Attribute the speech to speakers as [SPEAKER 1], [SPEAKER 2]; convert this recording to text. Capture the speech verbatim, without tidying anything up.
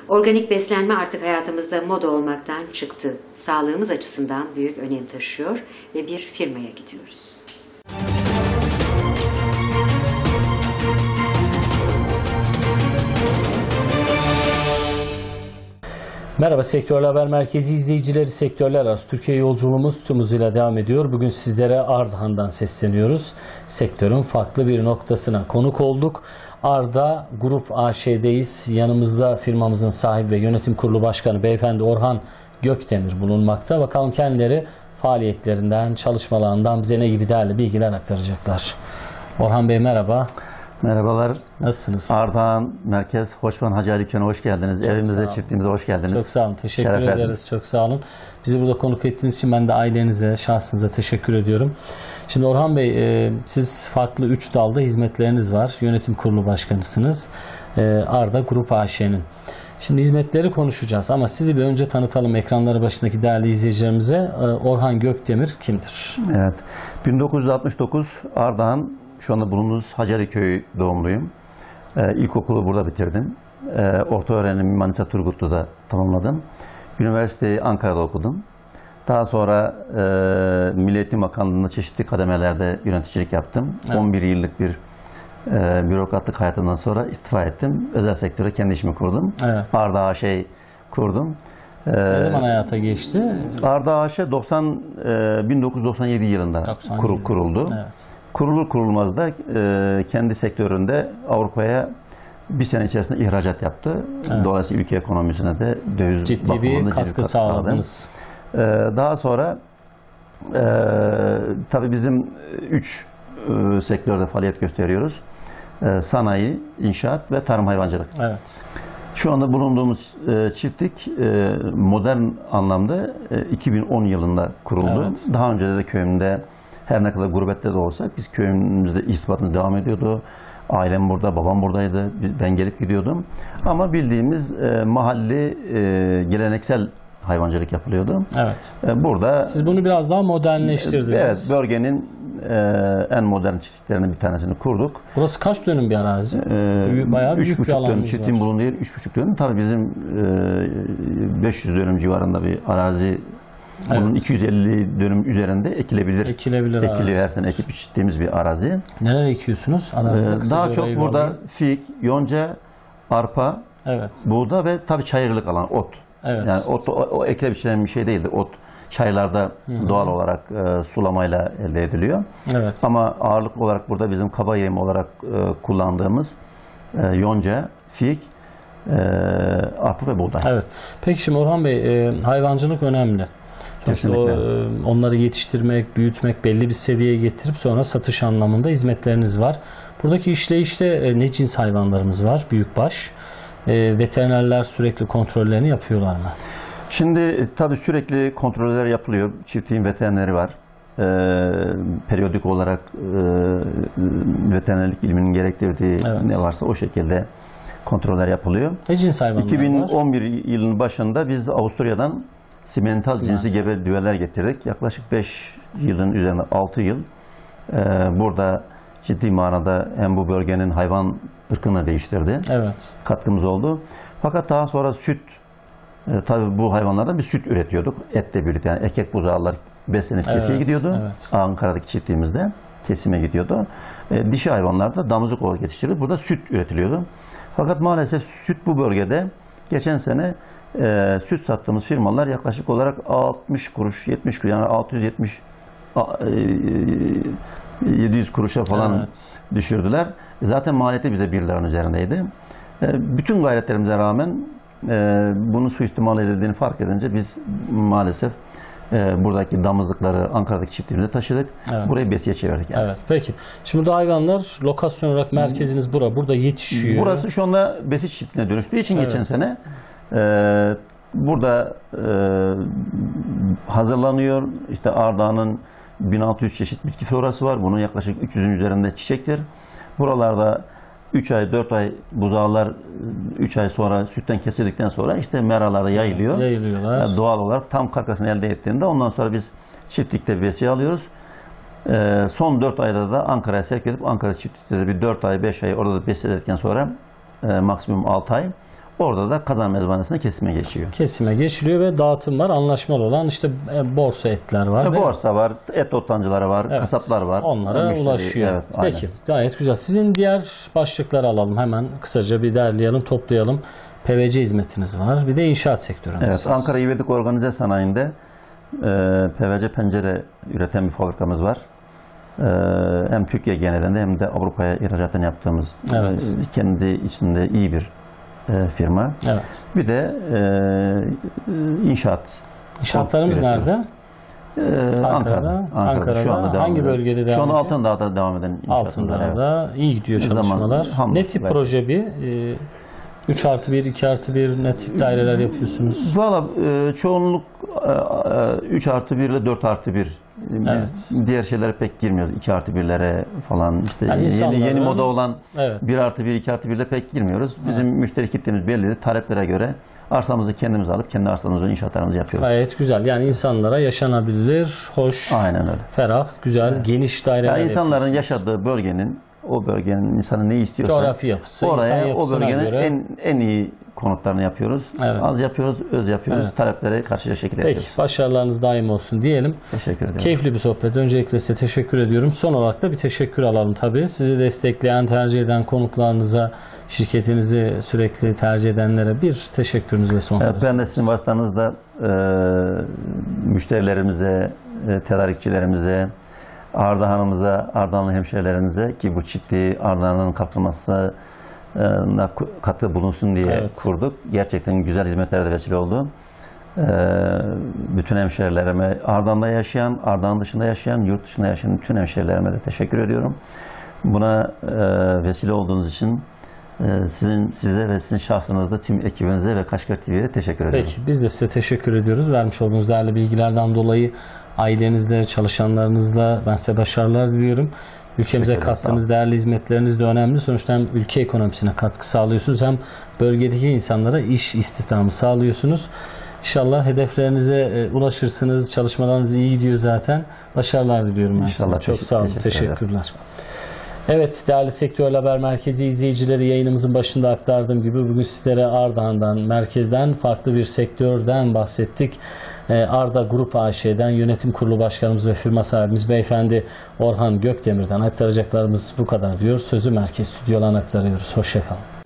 [SPEAKER 1] Organik beslenme artık hayatımızda moda olmaktan çıktı. Sağlığımız açısından büyük önem taşıyor ve bir firmaya gidiyoruz.
[SPEAKER 2] Merhaba, Sektörler Haber Merkezi izleyicileri, sektörler arası Türkiye yolculuğumuz tüm hızıyla devam ediyor. Bugün sizlere Ardahan'dan sesleniyoruz. Sektörün farklı bir noktasına konuk olduk. Arda Grup A Ş'deyiz. Yanımızda firmamızın sahibi ve yönetim kurulu başkanı beyefendi Orhan Gökdemir bulunmakta. Bakalım kendileri faaliyetlerinden, çalışmalarından bize ne gibi değerli bilgiler aktaracaklar. Orhan Bey merhaba.
[SPEAKER 3] Merhabalar.
[SPEAKER 2] Nasılsınız?
[SPEAKER 3] Ardahan Merkez Hoşvan Hacı Ali Köyü'ne hoş geldiniz.
[SPEAKER 2] Çok
[SPEAKER 3] Evimize, çiftliğimize hoş geldiniz.
[SPEAKER 2] Çok sağ olun. Teşekkür
[SPEAKER 3] Şeref
[SPEAKER 2] ederiz.
[SPEAKER 3] verdiniz.
[SPEAKER 2] Çok sağ olun. Bizi burada konuk ettiğiniz için ben de ailenize, şahsınıza teşekkür ediyorum. Şimdi Orhan Bey, e, siz farklı üç dalda hizmetleriniz var. Yönetim kurulu başkanısınız. E, Arda Grup A Ş'nin. Şimdi hizmetleri konuşacağız ama sizi bir önce tanıtalım ekranları başındaki değerli izleyicilerimize. E, Orhan Gökdemir kimdir?
[SPEAKER 3] Evet. bin dokuz yüz altmış dokuz Ardahan, şu anda bulunduğumuz Hacı Ali Köyü doğumluyum. Ee, ilkokulu burada bitirdim. Ee, orta öğrenimi Manisa Turgutlu'da tamamladım. Üniversiteyi Ankara'da okudum. Daha sonra e, Milli Eğitim Bakanlığı'nda çeşitli kademelerde yöneticilik yaptım.
[SPEAKER 2] Evet.
[SPEAKER 3] on bir yıllık bir e, bürokratlık hayatımdan sonra istifa ettim. Özel sektöre kendi işimi kurdum.
[SPEAKER 2] Evet.
[SPEAKER 3] Arda A Ş kurdum. Ee,
[SPEAKER 2] Ne zaman hayata geçti?
[SPEAKER 3] Arda A Ş doksan, bin dokuz yüz doksan yedi yılında
[SPEAKER 2] doksan yedi.
[SPEAKER 3] kur, kuruldu.
[SPEAKER 2] Evet.
[SPEAKER 3] Kurulur kurulmaz da e, kendi sektöründe Avrupa'ya bir sene içerisinde ihracat yaptı.
[SPEAKER 2] Evet.
[SPEAKER 3] Dolayısıyla ülke ekonomisine de döviz
[SPEAKER 2] Ciddi
[SPEAKER 3] bakımından
[SPEAKER 2] bir
[SPEAKER 3] ciddi
[SPEAKER 2] katkı sağladınız.
[SPEAKER 3] E, daha sonra e, tabii bizim üç e, sektörde faaliyet gösteriyoruz. E, sanayi, inşaat ve tarım hayvancılık.
[SPEAKER 2] Evet.
[SPEAKER 3] Şu anda bulunduğumuz e, çiftlik e, modern anlamda e, iki bin on yılında kuruldu.
[SPEAKER 2] Evet.
[SPEAKER 3] Daha önce de köyümde her ne kadar gurbette de olsak biz köyümüzde irtibatımız devam ediyordu. Ailem burada, babam buradaydı. Ben gelip gidiyordum. Ama bildiğimiz e, mahalli e, geleneksel hayvancılık yapılıyordu.
[SPEAKER 2] Evet.
[SPEAKER 3] E, burada
[SPEAKER 2] Siz bunu biraz daha modernleştirdiniz.
[SPEAKER 3] evet, bölgenin e, en modern çiftliklerinden bir tanesini kurduk.
[SPEAKER 2] Burası kaç dönüm bir arazi?
[SPEAKER 3] Ee,
[SPEAKER 2] Bayağı
[SPEAKER 3] üç
[SPEAKER 2] büyük bir
[SPEAKER 3] buçuk dönüm
[SPEAKER 2] alanınız
[SPEAKER 3] çiftliğin
[SPEAKER 2] var.
[SPEAKER 3] bulunduğu yer üç buçuk dönüm. Tabii bizim e, beş yüz dönüm civarında bir arazi. Bunun
[SPEAKER 2] Evet.
[SPEAKER 3] iki yüz elli dönüm üzerinde ekilebilir.
[SPEAKER 2] Ekilebilir
[SPEAKER 3] Ekiliyor,
[SPEAKER 2] arazi.
[SPEAKER 3] her sene ekip biçtiğimiz bir arazi.
[SPEAKER 2] Neler ekiyorsunuz? Aranızda
[SPEAKER 3] Ee,
[SPEAKER 2] kısaca
[SPEAKER 3] daha çok
[SPEAKER 2] orayı bir
[SPEAKER 3] burada
[SPEAKER 2] alayım.
[SPEAKER 3] fig, yonca, arpa,
[SPEAKER 2] Evet.
[SPEAKER 3] buğda ve tabii çayırlık alan ot.
[SPEAKER 2] Evet.
[SPEAKER 3] Yani ot o, o ekle biçilen bir şey değildi. Ot çaylarda
[SPEAKER 2] Hı-hı.
[SPEAKER 3] doğal olarak e, sulamayla elde ediliyor.
[SPEAKER 2] Evet.
[SPEAKER 3] Ama ağırlık olarak burada bizim kaba yem olarak e, kullandığımız e, yonca, fig, e, arpa ve buğday.
[SPEAKER 2] Evet. Peki şimdi Orhan Bey, e, hayvancılık önemli. Sonuçta o, e, onları yetiştirmek, büyütmek, belli bir seviyeye getirip sonra satış anlamında hizmetleriniz var. Buradaki işleyişte e, ne cins hayvanlarımız var? Büyükbaş. E, veterinerler sürekli kontrollerini yapıyorlar mı?
[SPEAKER 3] Şimdi e, tabii sürekli kontroller yapılıyor. Çiftliğin veterineri var. E, periyodik olarak e, veterinerlik ilminin gerektirdiği
[SPEAKER 2] Evet.
[SPEAKER 3] ne varsa o şekilde kontroller yapılıyor.
[SPEAKER 2] Ne cins hayvanlar
[SPEAKER 3] iki bin on bir
[SPEAKER 2] var?
[SPEAKER 3] yılının başında biz Avusturya'dan simental
[SPEAKER 2] Simental.
[SPEAKER 3] cinsi gebe düveler getirdik. Yaklaşık beş yılın üzerinde altı yıl e, burada ciddi manada hem bu bölgenin hayvan ırkını değiştirdi.
[SPEAKER 2] Evet.
[SPEAKER 3] Katkımız oldu. Fakat daha sonra süt, e, tabii bu hayvanlardan bir süt üretiyorduk. Etle birlikte, yani erkek buzağlar beslenip
[SPEAKER 2] Evet,
[SPEAKER 3] kesiye gidiyordu.
[SPEAKER 2] evet.
[SPEAKER 3] Ankara'daki çiftliğimizde kesime gidiyordu. E, dişi hayvanlarda damızlık olarak yetiştirilip burada süt üretiliyordu. Fakat maalesef süt bu bölgede geçen sene e, süt sattığımız firmalar yaklaşık olarak altmış kuruş, yetmiş kuruş, yani altı yüz yetmiş e, yedi yüz kuruşa falan
[SPEAKER 2] Evet.
[SPEAKER 3] düşürdüler. Zaten maliyeti bize bir liranın üzerindeydi. E, bütün gayretlerimize rağmen e, bunu suistimal edildiğini fark edince biz maalesef e, buradaki damızlıkları Ankara'daki çiftliğimize taşıdık.
[SPEAKER 2] Evet.
[SPEAKER 3] Burayı besiye çevirdik. Yani.
[SPEAKER 2] Evet. Peki. Şimdi burada hayvanlar lokasyon olarak merkeziniz bura. Burada yetişiyor.
[SPEAKER 3] Burası şu anda besi çiftliğine dönüştüğü için
[SPEAKER 2] Evet.
[SPEAKER 3] geçen sene e, burada e, hazırlanıyor. İşte Ardahan'ın bin altı yüz çeşit bitki florası var. Bunun yaklaşık üç yüzün üzerinde çiçektir. Buralarda üç ay, dört ay buzağlar üç ay sonra sütten kesildikten sonra işte meralarda yayılıyor.
[SPEAKER 2] Yayılıyorlar.
[SPEAKER 3] Yani doğal olarak tam karkasını elde ettiğinde ondan sonra biz çiftlikte besiye alıyoruz. Ee, son dört ayda da Ankara'ya sevk edip Ankara çiftlikte de bir dört ay, beş ay orada da besledikten sonra e, maksimum altı ay Orada da kazan mezbahanesine kesime geçiyor.
[SPEAKER 2] Kesime geçiliyor ve dağıtım var. Anlaşmalı olan işte e, borsa etler var.
[SPEAKER 3] E,
[SPEAKER 2] değil mi?
[SPEAKER 3] borsa var, et toptancıları var,
[SPEAKER 2] Evet,
[SPEAKER 3] kasaplar var.
[SPEAKER 2] onlara
[SPEAKER 3] Müşteri-
[SPEAKER 2] ulaşıyor.
[SPEAKER 3] Evet, aynen.
[SPEAKER 2] Peki, gayet güzel. Sizin diğer başlıkları alalım hemen kısaca bir derleyelim, toplayalım. P V C hizmetiniz var. Bir de inşaat sektöründeyiz.
[SPEAKER 3] Evet, Ankara İvedik Organize Sanayi'nde e, P V C pencere üreten bir fabrikamız var. E, hem Türkiye genelinde hem de Avrupa'ya ihracatını yaptığımız
[SPEAKER 2] Evet.
[SPEAKER 3] e, kendi içinde iyi bir e, firma.
[SPEAKER 2] Evet.
[SPEAKER 3] Bir de e, inşaat.
[SPEAKER 2] İnşaatlarımız
[SPEAKER 3] üretiyoruz.
[SPEAKER 2] nerede?
[SPEAKER 3] E,
[SPEAKER 2] Ankara'da. Ankara'da.
[SPEAKER 3] Şu anda devam
[SPEAKER 2] Hangi
[SPEAKER 3] ediyor.
[SPEAKER 2] bölgede devam
[SPEAKER 3] Şu anda
[SPEAKER 2] ediyor?
[SPEAKER 3] Altındağ'da devam eden inşaatımız var, evet.
[SPEAKER 2] Altındağ'da. iyi gidiyor
[SPEAKER 3] Bir zaman
[SPEAKER 2] çalışmalar.
[SPEAKER 3] hamdolsun
[SPEAKER 2] Ne tip
[SPEAKER 3] belki.
[SPEAKER 2] proje bir? Ee, üç artı bir, iki artı bir ne tip daireler yapıyorsunuz?
[SPEAKER 3] Valla e, çoğunluk üç artı bir ile dört artı bir.
[SPEAKER 2] Evet.
[SPEAKER 3] Diğer şeylere pek girmiyoruz. iki artı birlere falan. İşte
[SPEAKER 2] Yani
[SPEAKER 3] yeni,
[SPEAKER 2] insanların-
[SPEAKER 3] yeni moda olan
[SPEAKER 2] Evet.
[SPEAKER 3] bir artı bir, iki artı birle pek girmiyoruz. Bizim müşteri kitlemiz belli. Taleplere göre arsamızı kendimiz alıp kendi arsamızı inşaatlarımızı yapıyoruz.
[SPEAKER 2] Gayet güzel. Yani insanlara yaşanabilir, hoş,
[SPEAKER 3] Aynen öyle.
[SPEAKER 2] ferah, güzel, geniş daireler
[SPEAKER 3] Yani insanların
[SPEAKER 2] yapıyorsunuz.
[SPEAKER 3] yaşadığı bölgenin, o bölgenin insanı ne istiyorsa
[SPEAKER 2] Coğrafi yapısı, insan
[SPEAKER 3] oraya o
[SPEAKER 2] yapısına
[SPEAKER 3] bölgenin
[SPEAKER 2] göre.
[SPEAKER 3] en en iyi konutlarını yapıyoruz.
[SPEAKER 2] Evet.
[SPEAKER 3] Az yapıyoruz, öz yapıyoruz.
[SPEAKER 2] Evet.
[SPEAKER 3] Taleplere karşı şekilde
[SPEAKER 2] Peki,
[SPEAKER 3] yapıyoruz.
[SPEAKER 2] başarılarınız daim olsun diyelim.
[SPEAKER 3] Teşekkür ederim.
[SPEAKER 2] Keyifli bir sohbet. Öncelikle size teşekkür ediyorum. Son olarak da bir teşekkür alalım tabii. Sizi destekleyen, tercih eden konuklarınıza, şirketinizi sürekli tercih edenlere bir teşekkürünüz ve son
[SPEAKER 3] Evet,
[SPEAKER 2] sözünüz.
[SPEAKER 3] ben de sizin vasıtanızda e, müşterilerimize, e, tedarikçilerimize, Ardahan'ımıza, Ardahanlı hemşehrilerimize ki bu çiftliği Ardahan'ın kalkınmasına katkı bulunsun diye
[SPEAKER 2] Evet.
[SPEAKER 3] kurduk. Gerçekten güzel hizmetlere de vesile oldu. E, bütün hemşehrilerime, Ardahan'da yaşayan, Ardahan dışında yaşayan, yurt dışında yaşayan bütün hemşehrilerime de teşekkür ediyorum. Buna e, vesile olduğunuz için Ee, sizin size ve sizin şahsınızda tüm ekibinize ve Kaşgar T V'ye teşekkür ederim.
[SPEAKER 2] Peki, biz de size teşekkür ediyoruz. Vermiş olduğunuz değerli bilgilerden dolayı ailenizle, çalışanlarınızla ben size başarılar diliyorum. Ülkemize
[SPEAKER 3] Teşekkür ederim,
[SPEAKER 2] kattığınız değerli hizmetleriniz de önemli. Sonuçta hem ülke ekonomisine katkı sağlıyorsunuz hem bölgedeki insanlara iş istihdamı sağlıyorsunuz. İnşallah hedeflerinize e, ulaşırsınız. Çalışmalarınız iyi gidiyor zaten. Başarılar diliyorum ben size.
[SPEAKER 3] İnşallah.
[SPEAKER 2] Çok
[SPEAKER 3] Teşekkür-
[SPEAKER 2] sağ olun.
[SPEAKER 3] teşekkür ederim.
[SPEAKER 2] Teşekkürler. Evet, değerli Sektör Haber Merkezi izleyicileri, yayınımızın başında aktardığım gibi bugün sizlere Ardahan'dan, merkezden, farklı bir sektörden bahsettik. Ee, Arda Grup A Ş'den Yönetim Kurulu Başkanımız ve firma sahibimiz Beyefendi Orhan Gökdemir'den aktaracaklarımız bu kadar diyor. Sözü merkez stüdyolarına aktarıyoruz. Hoşça kalın.